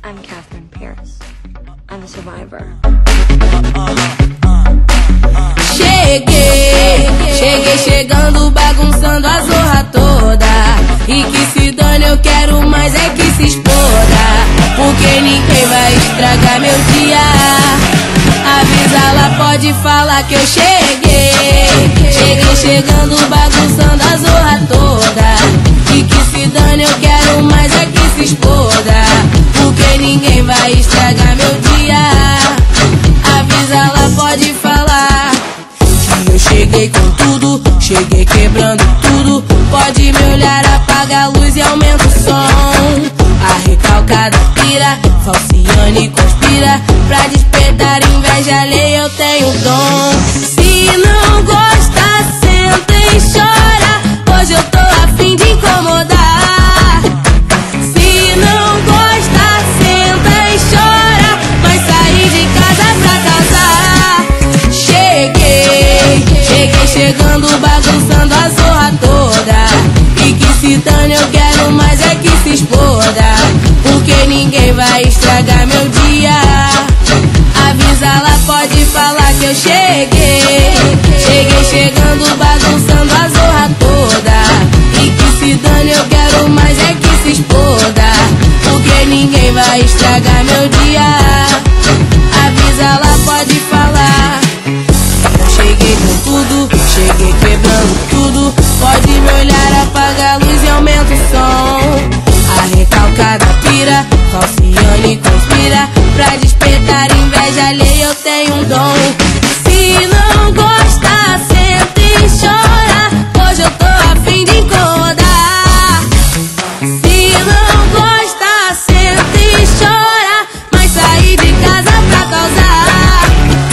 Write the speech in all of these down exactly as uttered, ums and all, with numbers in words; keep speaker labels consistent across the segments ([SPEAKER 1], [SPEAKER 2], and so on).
[SPEAKER 1] I'm Katherine Pierce. I'm a survivor.
[SPEAKER 2] Cheguei, cheguei chegando, bagunçando a zorra toda. E que se dane, eu quero mais é que se exploda. Porque ninguém vai estragar meu dia. Avisa lá, pode falar que eu cheguei. Cheguei chegando, bagunçando a zorra toda. E que se dane, eu quero mais é que se exploda. Porque ninguém vai estragar meu dia. Avisa lá, pode falar que eu cheguei com tudo, cheguei quebrando tudo. Pode me olhar, apaga a luz e aumenta o som. A recalcada pira, falciane e conspira. Pra despertar inveja alheia eu tenho dom. Se não gosta, senta e chora. Hoje eu tô a fim de incomodar. Se não gosta, senta e chora. Vai sair de casa pra casar. Cheguei, cheguei chegando, bagunçando a zorra toda. E que se dane, eu quero mais é que se exploda. Porque ninguém vai estragar meu dia. Avisa lá, pode falar que eu cheguei. Cheguei chegando, bagunçando a zorra toda. E que se dane, eu quero mais é que se exploda. Porque ninguém vai estragar meu dia. Avisa lá, pode falar. Eu cheguei com tudo, cheguei quebrando tudo. Pode me olhar, apaga a luz e aumenta o som. A recalcada pira, falciane conspira. Pra despertar inveja alheia eu tenho um dom. Se não gosta, senta e chora. Hoje eu tô a fim de incomodar. Se não gosta, senta e chora. Mas sair de casa pra causar.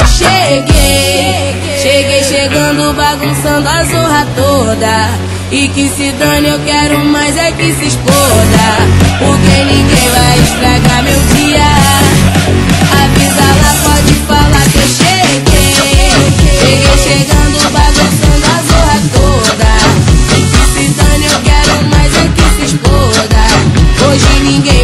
[SPEAKER 2] Cheguei, cheguei chegando, bagunçando a zorra toda. E que se dane, eu quero mais é que se exploda. Porque ninguém vai estragar meu dia. Avisa lá, pode falar que eu cheguei. Cheguei chegando, bagunçando a zorra toda. E que se dane, eu quero mais é que se exploda. Hoje ninguém